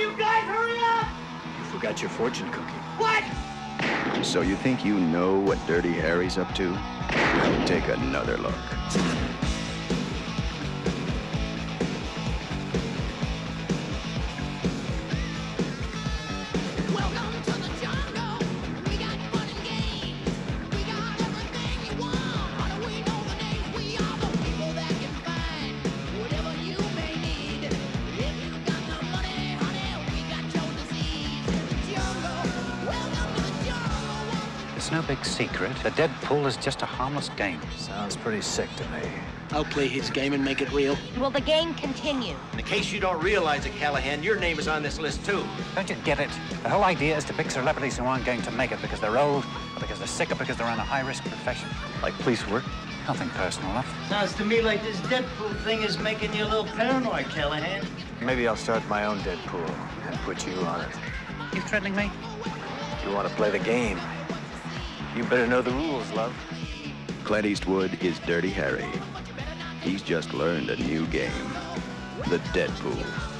you guys, hurry up! You forgot your fortune cookie. What? So you think you know what Dirty Harry's up to? Well, take another look. Welcome to the jungle. We got fun and games. We got everything you want. How do we know the names? We are the people that can find whatever you may need. If you got the money, honey, we got your disease. Jungle. Welcome to the jungle. It's no big secret. The dead pool is just a harmless game. Sounds pretty sick to me. I'll play his game and make it real. Will the game continue? In case you don't realize it, Callahan, your name is on this list, too. Don't you get it? The whole idea is to pick celebrities who aren't going to make it because they're old, or because they're sick, or because they're in a high-risk profession. Like police work? Nothing personal enough. Sounds to me like this Deadpool thing is making you a little paranoid, Callahan. Maybe I'll start my own Deadpool and put you on it. You threatening me? If you want to play the game, you better know the rules, love. Clint Eastwood is Dirty Harry. He's just learned a new game, the Deadpool.